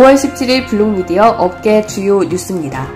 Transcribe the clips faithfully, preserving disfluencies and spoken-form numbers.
오월 십칠일 블록미디어 업계 주요 뉴스입니다.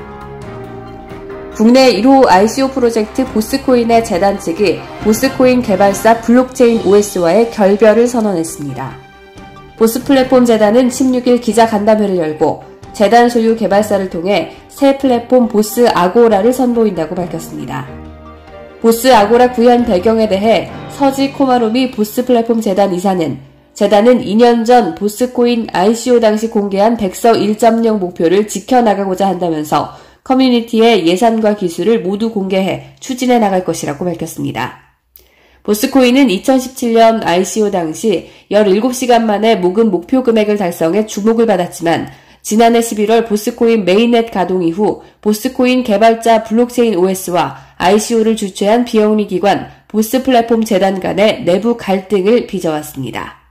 국내 일 호 아이씨오 프로젝트 보스코인의 재단 측이 보스코인 개발사 블록체인 오에스와의 결별을 선언했습니다. 보스 플랫폼 재단은 십육일 기자간담회를 열고 재단 소유 개발사를 통해 새 플랫폼 보스 아고라를 선보인다고 밝혔습니다. 보스 아고라 구현 배경에 대해 서지 코마로미 보스 플랫폼 재단 이사는 재단은 이 년 전 보스코인 아이씨오 당시 공개한 백서 일 점 영 목표를 지켜나가고자 한다면서 커뮤니티의 예산과 기술을 모두 공개해 추진해 나갈 것이라고 밝혔습니다. 보스코인은 이천십칠년 아이씨오 당시 열일곱 시간 만에 모금 목표 금액을 달성해 주목을 받았지만 지난해 십일월 보스코인 메인넷 가동 이후 보스코인 개발자 블록체인 오에스와 아이씨오를 주최한 비영리 기관 보스 플랫폼 재단 간의 내부 갈등을 빚어왔습니다.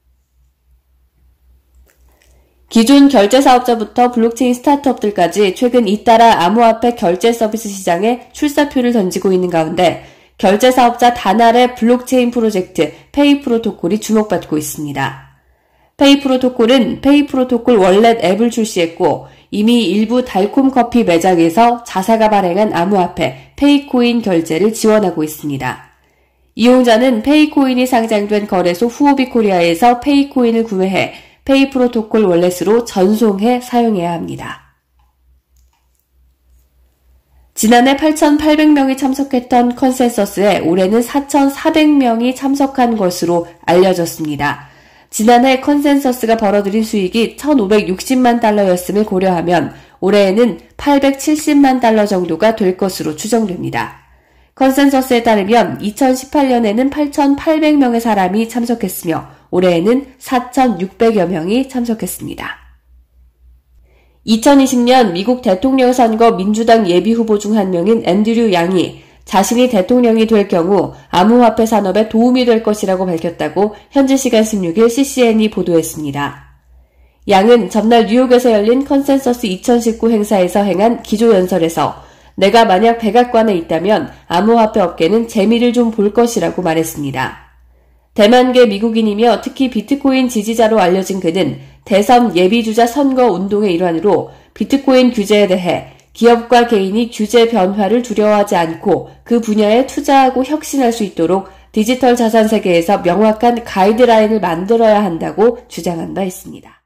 기존 결제 사업자부터 블록체인 스타트업들까지 최근 잇따라 암호화폐 결제 서비스 시장에 출사표를 던지고 있는 가운데 결제 사업자 단알의 블록체인 프로젝트 페이 프로토콜이 주목받고 있습니다. 페이 프로토콜은 페이 프로토콜 월렛 앱을 출시했고 이미 일부 달콤 커피 매장에서 자사가 발행한 암호화폐 페이코인 결제를 지원하고 있습니다. 이용자는 페이코인이 상장된 거래소 후오비 코리아에서 페이코인을 구매해 페이 프로토콜 월렛으로 전송해 사용해야 합니다. 지난해 팔천팔백 명이 참석했던 컨센서스에 올해는 사천사백 명이 참석한 것으로 알려졌습니다. 지난해 컨센서스가 벌어들인 수익이 천오백육십만 달러였음을 고려하면 올해에는 팔백칠십만 달러 정도가 될 것으로 추정됩니다. 컨센서스에 따르면 이천십팔년에는 팔천팔백 명의 사람이 참석했으며 올해에는 사천육백여 명이 참석했습니다. 이천이십년 미국 대통령 선거 민주당 예비후보 중 한 명인 앤드류 양이 자신이 대통령이 될 경우 암호화폐 산업에 도움이 될 것이라고 밝혔다고 현지 시간 십육일 씨씨엔이 보도했습니다. 양은 전날 뉴욕에서 열린 컨센서스 이천십구 행사에서 행한 기조연설에서 내가 만약 백악관에 있다면 암호화폐 업계는 재미를 좀 볼 것이라고 말했습니다. 대만계 미국인이며 특히 비트코인 지지자로 알려진 그는 대선 예비주자 선거 운동의 일환으로 비트코인 규제에 대해 기업과 개인이 규제 변화를 두려워하지 않고 그 분야에 투자하고 혁신할 수 있도록 디지털 자산 세계에서 명확한 가이드라인을 만들어야 한다고 주장한 바 있습니다.